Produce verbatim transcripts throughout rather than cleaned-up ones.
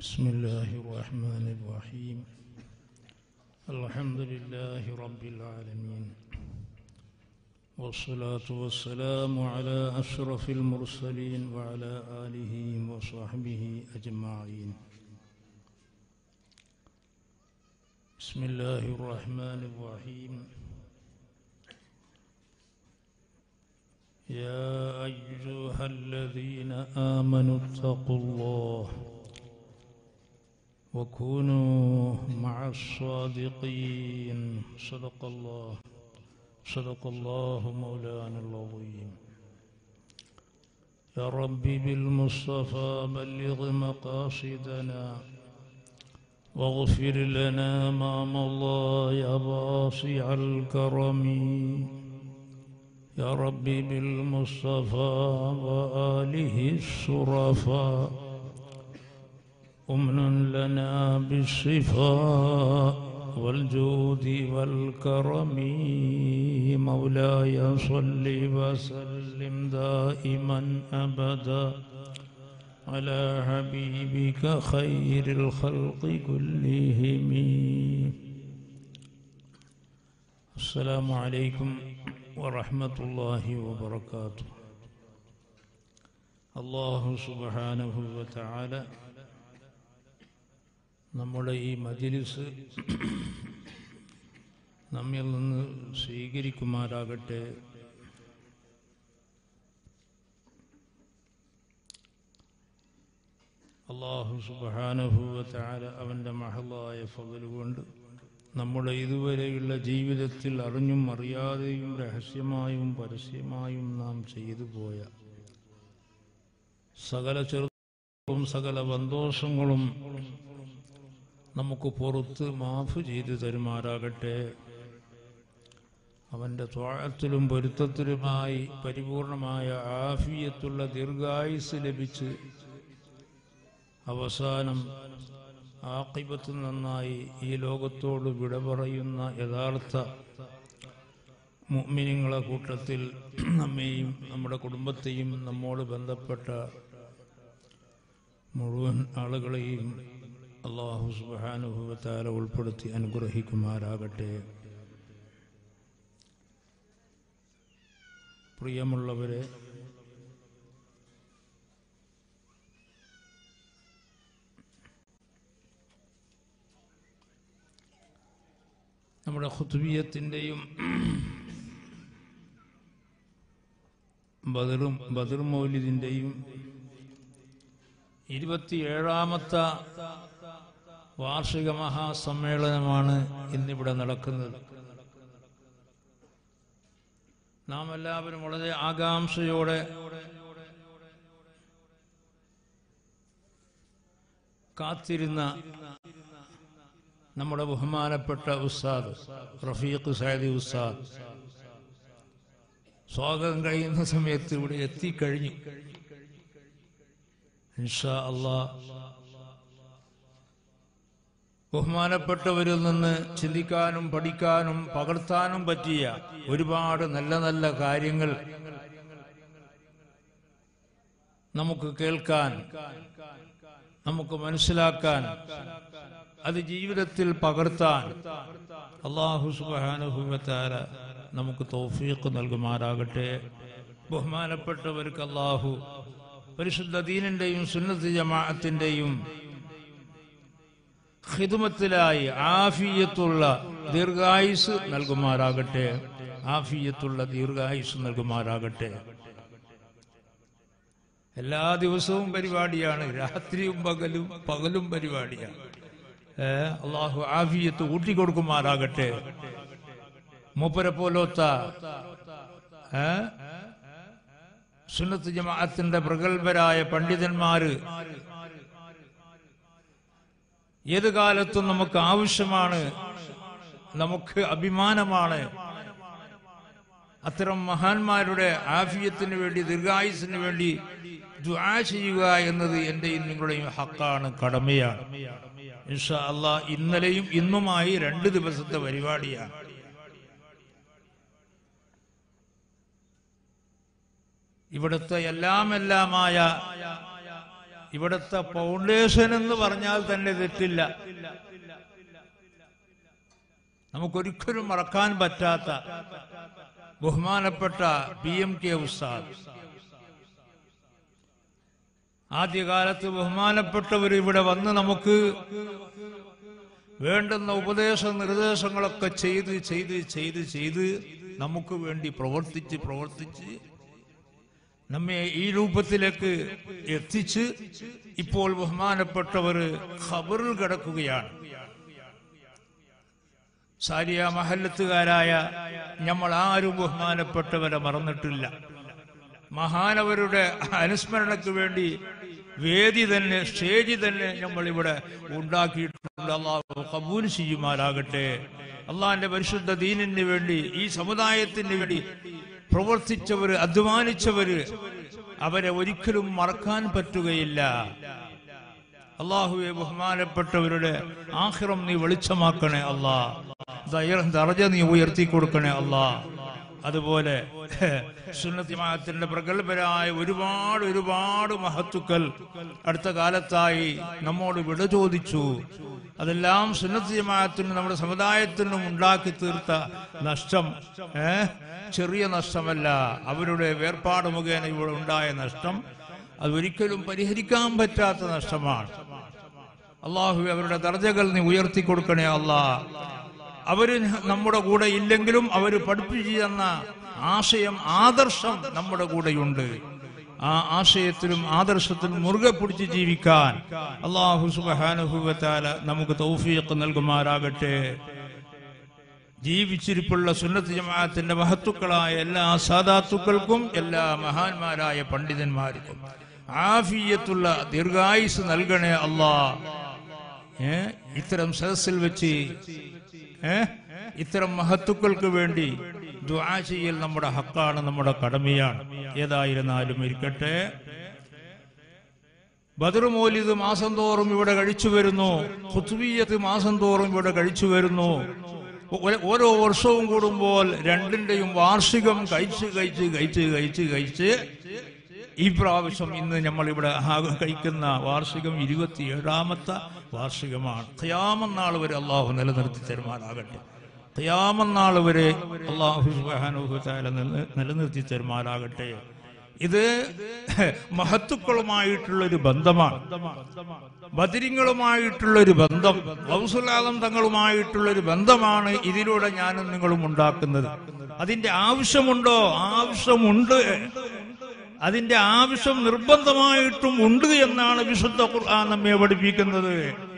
بسم الله الرحمن الرحيم الحمد لله رب العالمين والصلاة والسلام على أشرف المرسلين وعلى آله وصحبه أجمعين بسم الله الرحمن الرحيم يا أيها الذين آمنوا اتقوا الله وكونوا مع الصادقين صدق الله صدق الله مولانا العظيم يا ربي بالمصطفى بلغ مقاصدنا واغفر لنا ما مضى يا واسع الكرم يا ربي بالمصطفى وآله الشرفاء أمن لنا بالصفاء والجود والكرم مولاي صل وسلم دائما أبدا على حبيبك خير الخلق كلهم. السلام عليكم ورحمة الله وبركاته. الله سبحانه وتعالى നമ്മുടെ ഈ മജ്‌ലിസ് നമ്മിൽ നിന്ന് സ്വീകരിക്കുമാറാകട്ടെ. അല്ലാഹു സുബ്ഹാനഹു വ തആല അവൻ്റെ മഹളായ ഫള് കൊണ്ട് നമ്മുടെ ഇതുവരെയുള്ള ജീവിതത്തിൽ അറിഞ്ഞും അറിയാതെയും രഹസ്യമായും പരസ്യമായും നാം ചെയ്തു പോയ സകല ചെറുതും സകല സന്തോഷങ്ങളും നമുക്ക് പുറത്ത് മാഫ് ചെയ്തു തരുമാറാകട്ടെ. അവൻ്റെ ത്വാഅത്തിലും പൊരുത്തത്തിലുമായി പരിപൂർണമായ ആഫിയത്തുള്ള ദീർഘായുസ് ലഭിച്ച് അവസാനം ആഖിബത്ത് നന്നായി ഈ ലോകത്തോട് വിട പറയുന്ന യഥാർത്ഥ മുഅ്മിനീങ്ങളുടെ കൂട്ടത്തിൽ നമ്മെയും നമ്മുടെ കുടുംബത്തെയും നമ്മോട് ബന്ധപ്പെട്ട മുഴുവൻ ആളുകളെയും അല്ലാഹു സുബ്ഹാനഹു വ തആല ഉൾപ്പെടുത്തി അനുഗ്രഹിക്കുമാറാകട്ടെ. പ്രിയമുള്ളവരെ, നമ്മുടെ ഖുതുബിയത്തിൻ്റെയും ബദറും ബദർ മൗലിദിൻ്റെയും ഇരുപത്തിയേഴാമത്തെ വാർഷിക മഹാസമ്മേളനമാണ് ഇന്നിവിടെ നടക്കുന്നത്. നാം എല്ലാവരും വളരെ ആകാംക്ഷയോടെ കാത്തിരുന്ന നമ്മുടെ ബഹുമാനപ്പെട്ട ഉസ്താദ് റഫീഖ് സഅദി ഉസ്താദ് സ്വാഗതം കഴിയുന്ന സമയത്ത് ഇവിടെ എത്തിക്കഴിഞ്ഞു. ഇൻഷാ അല്ലാഹ് ബഹുമാനപ്പെട്ടവരിൽ നിന്ന് ചിന്തിക്കാനും പഠിക്കാനും പകർത്താനും പറ്റിയ ഒരുപാട് നല്ല നല്ല കാര്യങ്ങൾ നമുക്ക് കേൾക്കാൻ, നമുക്ക് മനസ്സിലാക്കാൻ, അത് ജീവിതത്തിൽ പകർത്താൻ അല്ലാഹു സുബ്ഹാനഹു വ തആല നമുക്ക് തൗഫീഖ് നൽകുമാറാകട്ടെ. ബഹുമാനപ്പെട്ടവർക്ക് അല്ലാഹു പരിശുദ്ധ ദീനിന്റെയും സുന്നത്ത് ജമാഅത്തിന്റെയും ഖിദ്മത്തിലായി ആഫിയത്തുള്ള ദീർഘായുസ് നൽകുമാറാകട്ടെ. ആഫിയത്തുള്ള ദീർഘായുസ് നൽകുമാറാകട്ടെ. എല്ലാ ദിവസവും പരിപാടിയാണ്, രാത്രിയും പകലും പകലും പരിപാടിയാണ്. അള്ളാഹു ആഫിയത്ത് ഊട്ടിക്കൊടുക്കുമാറാകട്ടെ. മൂപ്പരെ പോലത്ത സുന്നത്ത് ജമാഅത്തിന്റെ പ്രഗത്ഭരായ പണ്ഡിതന്മാര് ഏത് കാലത്തും നമുക്ക് ആവശ്യമാണ്, നമുക്ക് അഭിമാനമാണ്. അത്തരം മഹാന്മാരുടെ ആഫിയത്തിന് വേണ്ടി, ദീർഘായുസിന് വേണ്ടി ദുആ ചെയ്യുക എന്നത് എന്റെയും നിങ്ങളുടെയും ഹക്കാണ്, കടമയാണ്. ഇൻഷാ അല്ലാഹ് ഇന്നലെയും ഇന്നുമായി രണ്ട് ദിവസത്തെ പരിപാടിയാണ്. ഇവിടുത്തെ എല്ലാം എല്ലാമായ ഇവിടുത്തെ ഫൗണ്ടേഷൻ എന്ന് പറഞ്ഞാൽ തന്നെ തെറ്റില്ല. നമുക്കൊരിക്കലും മറക്കാൻ പറ്റാത്ത ബഹുമാനപ്പെട്ട പി എം കെ ഉസ്താദ്. ആദ്യകാലത്ത് ബഹുമാനപ്പെട്ടവർ ഇവിടെ വന്ന് നമുക്ക് വേണ്ടുന്ന ഉപദേശ നിർദ്ദേശങ്ങളൊക്കെ ചെയ്ത് ചെയ്ത് ചെയ്ത് ചെയ്ത് നമുക്ക് വേണ്ടി പ്രവർത്തിച്ച് പ്രവർത്തിച്ച് നമ്മെ ഈ രൂപത്തിലേക്ക് എത്തിച്ച് ഇപ്പോൾ ബഹുമാനപ്പെട്ടവർ ഖബറിൽ കിടക്കുകയാണ്. സാരിയ മഹല്ലത്തുകാരായ നമ്മൾ ആരും ബഹുമാനപ്പെട്ടവരെ മറന്നിട്ടില്ല. മഹാനവരുടെ അനുസ്മരണയ്ക്ക് വേണ്ടി വേദി തന്നെ സ്റ്റേജ് തന്നെ നമ്മൾ ഇവിടെ ഉണ്ടാക്കിയിട്ടുണ്ട്. അള്ളാഹു ഖബൂൽ ചെയ്യുമാറാകട്ടെ. അള്ളാഹിന്റെ പരിശുദ്ധ ദീനിന് വേണ്ടി ഈ സമുദായത്തിന് വേണ്ടി പ്രവർത്തിച്ചവര് അധ്വാനിച്ചവര് അവരെ ഒരിക്കലും മറക്കാൻ പറ്റുകയില്ല. അള്ളാഹുവെ ബഹുമാനപ്പെട്ടവരുടെ ആഖിറം നീ വെളിച്ചമാക്കണേ അല്ലാ. ദറജ നീ ഉയർത്തി കൊടുക്കണേ അല്ലാ. അതുപോലെ സുന്നത്ത് ജമാഅത്തിന്റെ പ്രഗത്ഭരായ ഒരുപാട് ഒരുപാട് മഹത്തുക്കൾ അടുത്ത കാലത്തായി നമ്മോട് വിട ചോദിച്ചു. അതെല്ലാം സുന്നത്ത് ജമാഅത്തിനും നമ്മുടെ സമുദായത്തിനും ഉണ്ടാക്കി തീർത്ത നഷ്ടം ഏഹ് ചെറിയ നഷ്ടമല്ല. അവരുടെ വേർപാട് മുഖേന ഇവിടെ ഉണ്ടായ നഷ്ടം അതൊരിക്കലും പരിഹരിക്കാൻ പറ്റാത്ത നഷ്ടമാണ്. അള്ളാഹു അവരുടെ ദർജകൾ നീ ഉയർത്തി കൊടുക്കണേ അല്ലാ. അവര് നമ്മുടെ കൂടെ ഇല്ലെങ്കിലും അവര് പഠിപ്പിച്ചു തന്ന ആശയം ആദർശം നമ്മുടെ കൂടെയുണ്ട്. ആ ആശയത്തിലും ആദർശത്തിലും മുറുകെ പിടിച്ച് ജീവിക്കാൻ അല്ലാഹു സുബ്ഹാനഹു വ തആല നമുക്ക് തൗഫീഖ് നൽകുമാറാകട്ടെ. ജീവിച്ചിരിപ്പുള്ള സുന്നത്ത് ജമാഅത്തിന്റെ മഹത്തുക്കളായ എല്ലാ സാദാത്തുക്കൾക്കും എല്ലാ മഹാന്മാരായ പണ്ഡിതന്മാർക്കും ആഫിയത്തുള്ള ദീർഘായുസ് നൽകണേ അല്ലാ. ഏഹ് ഇത്തരം സദസ്സിൽ വെച്ച് ഏഹ് ഇത്തരം മഹത്തുക്കൾക്ക് വേണ്ടി ദുആ ചെയ്യൽ നമ്മുടെ ഹക്കാണ്, നമ്മുടെ കടമയാണ്. ഏതായിരുന്നാലും ഇരിക്കട്ടെ. ബദർ മൗലിദ് മാസം തോറും ഇവിടെ കഴിച്ചു വരുന്നു. ഖുത്ബിയ്യത്ത് മാസം തോറും ഇവിടെ കഴിച്ചു വരുന്നു. ഓരോ വർഷവും കൂടുമ്പോൾ രണ്ടിന്റെയും വാർഷികം കഴിച്ച് കഴിച്ച് കഴിച്ച് കഴിച്ച് കഴിച്ച് ഈ പ്രാവശ്യം ഇന്ന് നമ്മൾ ഇവിടെ കഴിക്കുന്ന വാർഷികം ഇരുപത്തിയേഴാമത്തെ വാർഷികമാണ്. ഖിയാമത്ത് നാൾ വരെ അള്ളാഹു നിലനിർത്തി തരുമാറാകട്ടെ. ഖിയാമത്ത് നാൾ വരെ അള്ളാഹു സുബ്ഹാനഹു വ തആല നിലനിർത്തി തരുമാറാകട്ടെ. ഇത് മഹത്തുക്കളുമായിട്ടുള്ളൊരു ബന്ധമാണ്, ബദരിങ്ങളുമായിട്ടുള്ളൊരു ബന്ധം, ഗൗസുൽ ആലം തങ്ങളുമായിട്ടുള്ളൊരു ബന്ധമാണ് ഇതിലൂടെ ഞാനും നിങ്ങളും ഉണ്ടാക്കുന്നത്. അതിന്റെ ആവശ്യമുണ്ടോ? ആവശ്യമുണ്ട്. അതിന്റെ ആവശ്യം നിർബന്ധമായിട്ടും ഉണ്ട് എന്നാണ് വിശുദ്ധ ഖുർആൻ നമ്മെ പഠിപ്പിക്കുന്നത്.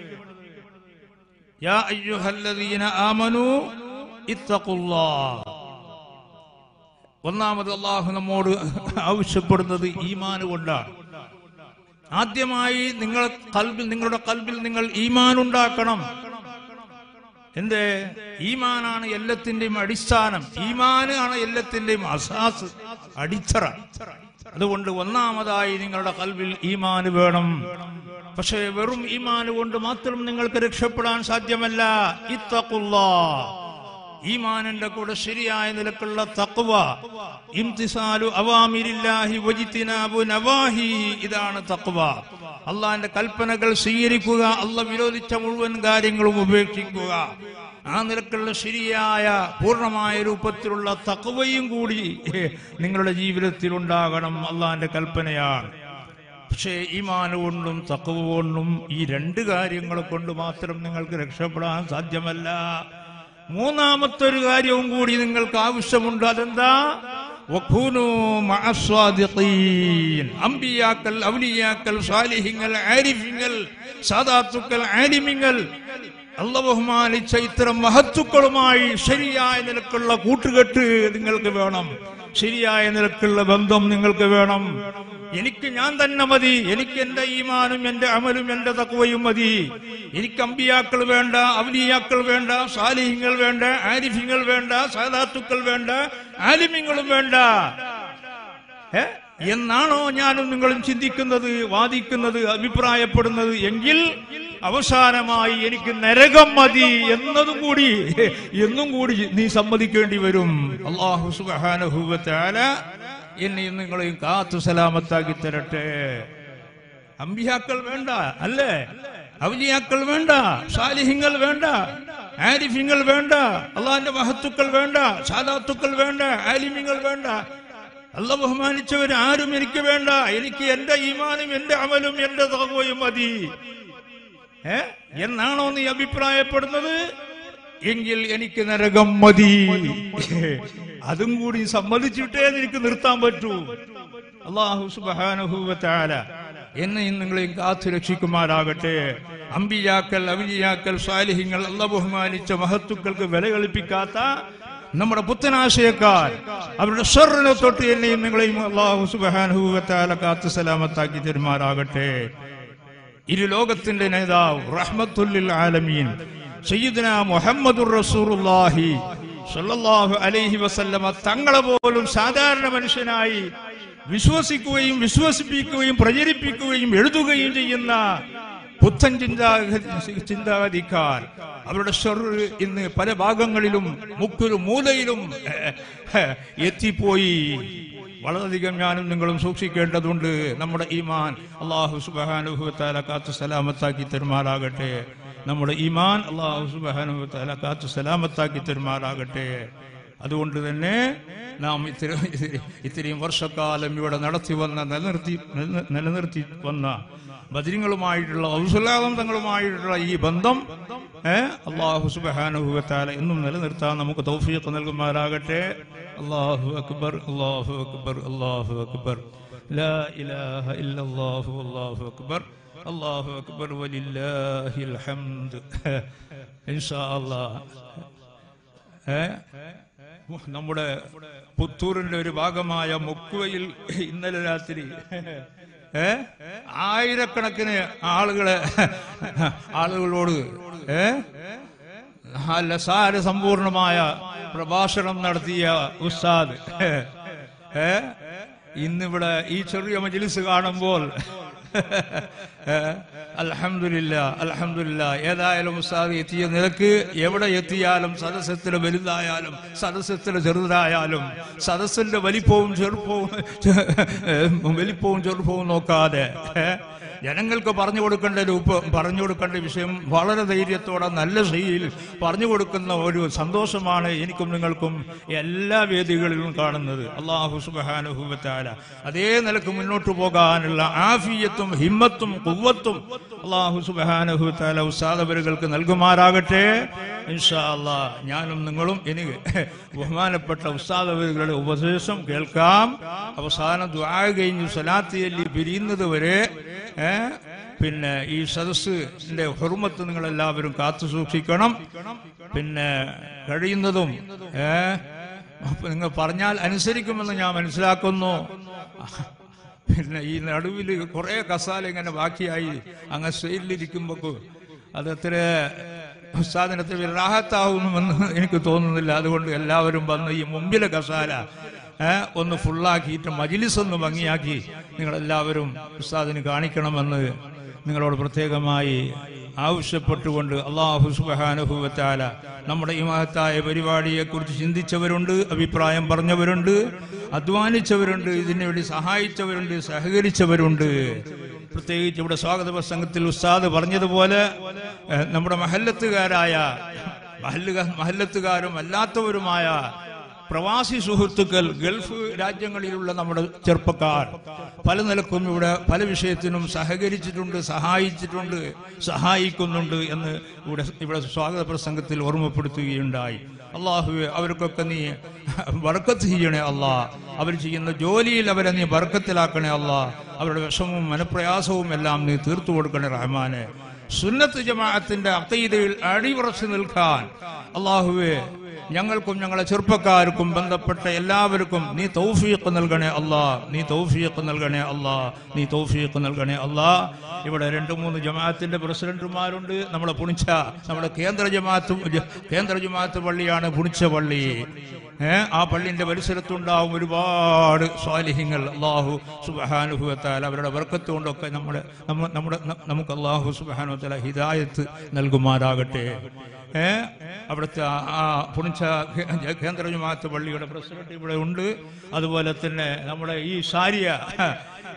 യാ അയ്യുഹല്ലദീന ആമനൂ ഇത്തഖുല്ലാഹ്. ഒന്നാമത് അള്ളാഹു നമ്മോട് ആവശ്യപ്പെടുന്നത് ഈമാൻ കൊണ്ടാണ്. ആദ്യമായി നിങ്ങൾ ഖൽബിൽ നിങ്ങളുടെ ഖൽബിൽ നിങ്ങൾ ഈമാൻ ഉണ്ടാക്കണം. എന്തേ? ഈമാനാണ് എല്ലാത്തിന്റെയും അടിസ്ഥാനം. ഈമാൻ ആണ് എല്ലാത്തിന്റെയും അസാസ്, അടിത്തറ. അതുകൊണ്ട് ഒന്നാമതായി നിങ്ങളുടെ ഖൽബിൽ ഈമാൻ വേണം. പക്ഷേ വെറും ഈമാൻ കൊണ്ട് മാത്രം നിങ്ങൾക്ക് രക്ഷപ്പെടാൻ സാധ്യമല്ല. ഇത്തഖുല്ലാഹ്. ഈമാനിന്റെ കൂടെ ശരിയായ നിലക്കുള്ള തഖ്വ, ഇംതിസാലു അവാമിരില്ലാഹി വജ്തിനാബു നവാഹി, ഇതാണ് തഖ്വ. അള്ളാഹിന്റെ കൽപ്പനകൾ സ്വീകരിക്കുക, അള്ളാഹ് വിരോധിച്ച മുഴുവൻ കാര്യങ്ങളും ഉപേക്ഷിക്കുക. ആ നിലക്കുള്ള ശരിയായ പൂർണ്ണമായ രൂപത്തിലുള്ള തഖ്വയും കൂടി നിങ്ങളുടെ ജീവിതത്തിൽ ഉണ്ടാകണം. അള്ളാഹിന്റെ കൽപ്പനയാണ്. പക്ഷേ ഈമാൻ കൊണ്ടും തഖ്വ കൊണ്ടും ഈ രണ്ട് കാര്യങ്ങൾ കൊണ്ട് മാത്രം നിങ്ങൾക്ക് രക്ഷപ്പെടാൻ സാധ്യമല്ല. മൂന്നാമത്തെ ഒരു കാര്യവും കൂടി നിങ്ങൾക്ക് ആവശ്യമുണ്ട്. അതെന്താ? വഖൂനൂ മഅസ്വാദിഖീൻ. അംബിയാക്കൾ, ഔലിയാക്കൾ, സാലിഹീങ്ങൾ, ആരിഫീങ്ങൾ, സാദാത്തുക്കൾ, ആലിമീങ്ങൾ, അല്ലാഹു ബഹുമാനിച്ച ഇത്തരം മഹത്തുക്കളുമായി ശരിയായ നിലക്കുള്ള കൂട്ടുകെട്ട് നിങ്ങൾക്ക് വേണം. ശരിയായ നിലക്കുള്ള ബന്ധം നിങ്ങൾക്ക് വേണം. എനിക്ക് ഞാൻ തന്നെ മതി, എനിക്ക് എന്റെ ഈമാനും എന്റെ അമലും എന്റെ തഖ്വയും മതി. എനിക്ക് അമ്പിയാക്കൾ വേണ്ട, ഔലിയാക്കൾ വേണ്ട, സാലിഹീങ്ങൾ വേണ്ട, ആരിഫീങ്ങൾ വേണ്ട, സാദാത്തുക്കൾ വേണ്ട, ആലിമീങ്ങളും വേണ്ട ഏ എന്നാണോ ഞാനും നിങ്ങളും ചിന്തിക്കുന്നത്, വാദിക്കുന്നത്, അഭിപ്രായപ്പെടുന്നത്? എങ്കിൽ അവസാനമായി എനിക്ക് നരകം മതി എന്നതും കൂടി എന്നും കൂടി നീ സമ്മതിക്കേണ്ടി വരും. അല്ലാഹു സുബ്ഹാനഹു വ തആല എന്നെയും നിങ്ങളെയും കാത്തു സലാമത്താക്കി തരട്ടെ. അമ്പിയാക്കൾ വേണ്ട, അല്ലേ? ഔലിയാക്കൾ വേണ്ട, സാലിഹിങ്ങൾ വേണ്ട, ആരിഫിങ്ങൾ വേണ്ട, അള്ളാഹിന്റെ മഹത്തുക്കൾ വേണ്ട, സാദാത്തുക്കൾ വേണ്ട, ആലിമിങ്ങൾ വേണ്ട, അള്ളാഹ് ബഹുമാനിച്ചവർ ആരും എനിക്ക് വേണ്ട. എനിക്ക് എന്റെ ഈമാനും എന്റെ അമലും എന്റെ തഖ്വയും മതി ഏ എന്നാണോ നീ അഭിപ്രായപ്പെടുന്നത്? എങ്കിൽ എനിക്ക് നരകം മതി. അതും കൂടി സമ്മതിച്ചിട്ടേ എനിക്ക് നിർത്താൻ പറ്റൂ. അല്ലാഹു സുബ്ഹാനഹു വ തആല എന്നെയും നിങ്ങളെയും കാത്തു രക്ഷിക്കുമാറാകട്ടെ. അമ്പിയാക്കൾ, ഔലിയാക്കൾ, സാലിഹിങ്ങൾ, അല്ലാഹു ബഹുമാനിച്ച മഹത്തുക്കൾക്ക് വില കളിപ്പിക്കാത്ത നമ്മുടെ പുത്തനാശയക്കാർ, അവരുടെ ശർറിനെ തൊട്ട് എന്നെയും നിങ്ങളെയും അല്ലാഹു സുബ്ഹാനഹു വ തആല കാത്തു സലാമത്താക്കി തരുമാറാകട്ടെ. ഇരു ലോകത്തിന്റെ നേതാവ് റഹ്മത്തുൽ ലിൽ ആലമീൻ സയ്യിദുനാ മുഹമ്മദുർ റസൂലുള്ളാഹി സ്വല്ലല്ലാഹു അലൈഹി വസല്ലമ തങ്ങളെ പോലും സാധാരണ മനുഷ്യനായി വിശ്വസിക്കുകയും വിശ്വസിപ്പിക്കുകയും പ്രചരിപ്പിക്കുകയും എഴുതുകയും ചെയ്യുന്ന പുത്തൻ ചിന്താഗതി ചിന്താഗതിക്കാർ, അവരുടെ ശർറ് ഇന്ന് പല ഭാഗങ്ങളിലും മുക്കൊരു മൂലയിലും എത്തിപ്പോയി. വളരെയധികം ഞാനും നിങ്ങളും സൂക്ഷിക്കേണ്ടതുണ്ട്. നമ്മുടെ ഈമാൻ അല്ലാഹു സുബ്ഹാനഹു വ തആല കാത്തു സലാമത്താക്കി തരുമാറാകട്ടെ. നമ്മുടെ ഈമാൻ അല്ലാഹു സുബ്ഹാനഹു വ തആല കാത്തു സലാമത്താക്കി തരുമാറാകട്ടെ. അതുകൊണ്ട് തന്നെ നാം ഇത്ര ഇത്രയും വർഷക്കാലം ഇവിടെ നടത്തി വന്ന നിലനിർത്തി നിലനിർത്തി വന്ന ബദരീങ്ങളുമായിട്ടുള്ള ഔസുലാദം തങ്ങളുമായിട്ടുള്ള ഈ ബന്ധം ഏഹ് അല്ലാഹു സുബ്ഹാനഹു വ തആല എന്നും നിലനിർത്താൻ നമുക്ക് തൗഫീഖ് നൽകുമാറാകട്ടെ. അല്ലാഹു അക്ബർ, അല്ലാഹു അക്ബർ, അല്ലാഹു അക്ബർ, ലാ ഇലാഹ ഇല്ലല്ലാഹു അല്ലാഹു അക്ബർ, അല്ലാഹു അക്ബർ വലില്ലാഹിൽ ഹംദ്. ഇൻഷാ അല്ലാഹ് ഏഹ് നമ്മുടെ പുത്തൂരിന്റെ ഒരു ഭാഗമായ മുക്കുവയിൽ ഇന്നലെ രാത്രി ഏ ആയിരക്കണക്കിന് ആളുകളെ ആളുകളോട് ഏ നല്ല സാര സമ്പൂർണമായ പ്രഭാഷണം നടത്തിയ ഉസ്താദ് ഏ ഇന്നിവിടെ ഈ ചെറിയ മജ്ലിസ് കാണുമ്പോൾ അൽഹംദുലില്ലാ അൽഹംദുലില്ലാ ഏതായാലും ഉസ്താദ് എത്തിയ നിലക്ക് എവിടെ എത്തിയാലും സദസ്സത്തിൽ വലുതായാലും സദസ്സത്തിൽ ചെറുതായാലും സദസ്സിന്റെ വലിപ്പവും ചെറുപ്പവും വലിപ്പവും ചെറുപ്പവും നോക്കാതെ ജനങ്ങൾക്ക് പറഞ്ഞു കൊടുക്കേണ്ട രൂപം പറഞ്ഞു കൊടുക്കേണ്ട വിഷയം വളരെ ധൈര്യത്തോടെ നല്ല ശൈലിയിൽ പറഞ്ഞു കൊടുക്കുന്ന ഒരു സന്തോഷമാണ് എനിക്കും നിങ്ങൾക്കും എല്ലാ വേദികളിലും കാണുന്നത്. അല്ലാഹു സുബ്ഹാനഹു വ തആല അതേ നിലക്ക് മുന്നോട്ട് പോകാനുള്ള ആഫിയത്തും ഹിമ്മത്തും ഖുവ്വത്തും അല്ലാഹു സുബ്ഹാനഹു വ തആല ഉസ്താദവരുകൾക്ക് നൽകുമാറാകട്ടെ. ഇൻഷാ അല്ലാഹ് ഞാനും നിങ്ങളും എനിക്ക് ബഹുമാനപ്പെട്ട ഉസ്താദവരുകളുടെ ഉപദേശം കേൾക്കാം. അവസാനം ദുആ കഴിഞ്ഞ് സ്വലാത്ത് ചൊല്ലി പിരിയുന്നത് വരെ പിന്നെ ഈ സദസ്സിന്റെ ഹുർമത്ത് നിങ്ങൾ എല്ലാവരും കാത്തു സൂക്ഷിക്കണം. പിന്നെ കഴിയുന്നതും ഏഹ് നിങ്ങൾ പറഞ്ഞാൽ അനുസരിക്കുമെന്ന് ഞാൻ മനസ്സിലാക്കുന്നു. പിന്നെ ഈ നടുവിൽ കുറെ കസാല ഇങ്ങനെ ബാക്കിയായി അങ്ങ് സൈഡിലിരിക്കുമ്പോ അത് എത്ര ഉസ്താദിനത്തിൽ റാഹത്താവുമെന്ന് എനിക്ക് തോന്നുന്നില്ല. അതുകൊണ്ട് എല്ലാവരും വന്ന് ഈ മുമ്പിലെ കസാല ഏഹ് ഒന്ന് ഫുള്ളാക്കിയിട്ട് മജ്ലിസ് ഒന്ന് ഭംഗിയാക്കി നിങ്ങളെല്ലാവരും ഉസ്താദിന് കാണിക്കണമെന്ന് നിങ്ങളോട് പ്രത്യേകമായി ആവശ്യപ്പെട്ടുകൊണ്ട് അല്ലാഹു സുബ്ഹാനഹു വ തആല നമ്മുടെ ഈ മഹത്തായ പരിപാടിയെ കുറിച്ച് ചിന്തിച്ചവരുണ്ട്, അഭിപ്രായം പറഞ്ഞവരുണ്ട്, അധ്വാനിച്ചവരുണ്ട്, ഇതിനുവേണ്ടി സഹായിച്ചവരുണ്ട്, സഹകരിച്ചവരുണ്ട്. പ്രത്യേകിച്ച് ഇവിടെ സ്വാഗത പ്രസംഗത്തിൽ ഉസ്താദ് പറഞ്ഞതുപോലെ നമ്മുടെ മഹല്ലത്തുകാരായ മഹല്ലത്തുകാരും അല്ലാത്തവരുമായ പ്രവാസി സുഹൃത്തുക്കൾ, ഗൾഫ് രാജ്യങ്ങളിലുള്ള നമ്മുടെ ചെറുപ്പക്കാർ പല നിലക്കും ഇവിടെ പല വിഷയത്തിനും സഹകരിച്ചിട്ടുണ്ട്, സഹായിച്ചിട്ടുണ്ട്, സഹായിക്കുന്നുണ്ട് എന്ന് ഇവിടെ ഇവിടെ സ്വാഗത പ്രസംഗത്തിൽ ഓർമ്മപ്പെടുത്തുകയുണ്ടായി. അള്ളാഹുവേ അവർക്കൊക്കെ നീ ബർക്കത്ത് ചെയ്യണേ അല്ലാ. അവർ ചെയ്യുന്ന ജോലിയിൽ അവരെ നീ ബർക്കത്തിലാക്കണേ അല്ലാ. അവരുടെ വിഷമവും മനപ്രയാസവും എല്ലാം നീ തീർത്തു കൊടുക്കണേ റഹ്മാനെ. സുന്നത്ത് ജമാഅത്തിന്റെ അഖീദയിൽ അടിയുറച്ചു നിൽക്കാൻ അള്ളാഹുവേ ഞങ്ങൾക്കും ഞങ്ങളെ ചെറുപ്പക്കാർക്കും ബന്ധപ്പെട്ട എല്ലാവർക്കും നീ തൗഫീഖ് നൽകണേ അല്ലാ. നീ തൗഫീഖ് നൽകണേ അല്ലാ. നീ തൗഫീഖ് നൽകണേ അല്ലാ. ഇവിടെ രണ്ടു മൂന്ന് ജമാഅത്തിന്റെ പ്രസിഡന്റുമാരുണ്ട്. നമ്മളെ പുണിച്ച നമ്മുടെ കേന്ദ്ര ജമാഅത്ത് കേന്ദ്ര ജമാഅത്ത് പള്ളിയാണ് പുണിച്ച പള്ളി. ഏഹ് ആ പള്ളിന്റെ പരിസരത്തുണ്ടാവും ഒരുപാട് സ്വാലിഹ്യങ്ങൾ. അല്ലാഹു സുബ്ഹാനഹു വ തആല അവരുടെ ബർക്കത്ത് കൊണ്ടൊക്കെ നമ്മുടെ നമ്മുടെ നമുക്ക് അല്ലാഹു സുബ്ഹാനഹു വ തആല ഹിദായത്ത് നൽകുമാറാകട്ടെ. ഏഹ് അവിടുത്തെ ആ പുണിച്ച കേന്ദ്ര ജമാഅത്ത് പള്ളിയുടെ പ്രസിഡന്റ് ഇവിടെ ഉണ്ട്. അതുപോലെ തന്നെ നമ്മുടെ ഈ സാരിയ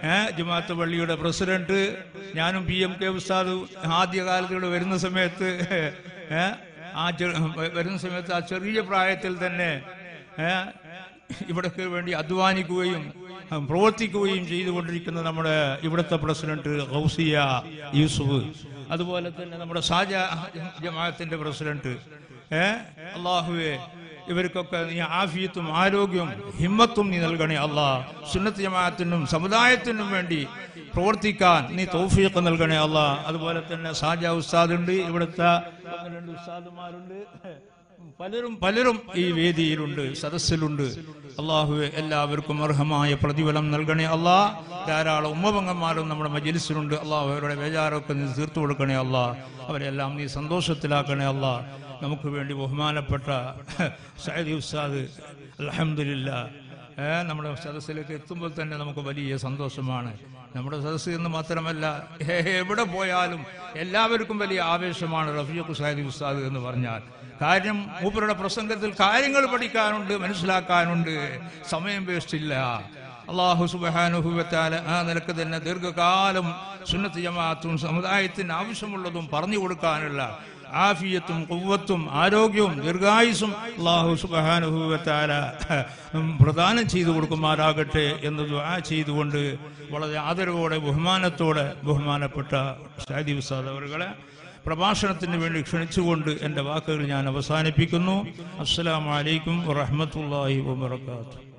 ജമാഅത്ത് പള്ളിയുടെ പ്രസിഡന്റ്, ഞാനും പി എം കെ ഉസ്താദ് ആദ്യകാലത്ത് വരുന്ന സമയത്ത് ആ വരുന്ന സമയത്ത് ആ ചെറിയ പ്രായത്തിൽ തന്നെ ഇവിടേക്ക് വേണ്ടി അധ്വാനിക്കുകയും പ്രവർത്തിക്കുകയും ചെയ്തുകൊണ്ടിരിക്കുന്ന നമ്മുടെ ഇവിടുത്തെ പ്രസിഡന്റ് ഗൗസിയ യൂസുഫ്, അതുപോലെ തന്നെ നമ്മുടെ ഷാജ ജമാഅത്തിന്റെ പ്രസിഡന്റ്, ഏഹ് അള്ളാഹുവേ ഇവർക്കൊക്കെ നീ ആഫിയത്തും ആരോഗ്യവും ഹിമ്മത്തും നീ നൽകണേ അല്ലാ. സുന്നത്ത് ജമാഅത്തിനും സമുദായത്തിനും വേണ്ടി പ്രവർത്തിക്കാൻ നീ തൗഫീഖ് നൽകണേ അല്ലാ. അതുപോലെ തന്നെ ഷാജ ഉസ്താദുണ്ട്, ഇവിടുത്തെ രണ്ട് ഉസ്താദുമാരുണ്ട്, പലരും പലരും ഈ വേദിയിലുണ്ട്, സദസ്സിലുണ്ട്. അള്ളാഹുവെ എല്ലാവർക്കും അർഹമായ പ്രതിഫലം നൽകണേ അല്ലാ. ധാരാളം ഉമ്മപങ്ങന്മാരും നമ്മുടെ മജ്ലിസിലുണ്ട്. അള്ളാഹു അവരുടെ ബേജാറൊക്കെ നീ തീർത്തു കൊടുക്കണേ അല്ലാ. അവരെല്ലാം നീ സന്തോഷത്തിലാക്കണേ അല്ലാ. നമുക്ക് വേണ്ടി ബഹുമാനപ്പെട്ട സയ്യിദ് ഉസ്താദ് അൽഹംദുലില്ലാ നമ്മുടെ സദസ്സിലേക്ക് എത്തുമ്പോൾ തന്നെ നമുക്ക് വലിയ സന്തോഷമാണ്. നമ്മുടെ സദസ്സ് എന്ന് മാത്രമല്ല, എവിടെ പോയാലും എല്ലാവർക്കും വലിയ ആവേശമാണ് റഫീഖ് സയ്യിദ് ഉസ്താദ് എന്ന് പറഞ്ഞാൽ. കാര്യം മൂപ്പരുടെ പ്രസംഗത്തിൽ കാര്യങ്ങൾ പഠിക്കാനുണ്ട്, മനസ്സിലാക്കാനുണ്ട്, സമയം വേസ്റ്റില്ല. അള്ളാഹു സുബ്ഹാനഹു വ തആല ആ നിലക്ക് തന്നെ ദീർഘകാലം സുന്നത്ത് ജമാഅത്തും സമുദായത്തിന് ആവശ്യമുള്ളതും പറഞ്ഞു കൊടുക്കാനുള്ള ആഫിയത്തും ഖുവ്വത്തും ആരോഗ്യവും ദീർഘായുസ്സും അല്ലാഹു സുബ്ഹാനഹു വ തആല പ്രദാനം ചെയ്തു കൊടുക്കുമാറാകട്ടെ എന്ന് ദുആ ചെയ്തുകൊണ്ട് വളരെ ആദരവോടെ ബഹുമാനത്തോടെ ബഹുമാനപ്പെട്ട സയ്യിദ് ഉസ്താദ് അവരുടെ പ്രഭാഷണത്തിന് വേണ്ടി ക്ഷണിച്ചുകൊണ്ട് എൻ്റെ വാക്കുകൾ ഞാൻ അവസാനിപ്പിക്കുന്നു. അസ്സലാമു അലൈക്കും വറഹ്മത്തുള്ളാഹി വബറകാതുഹു.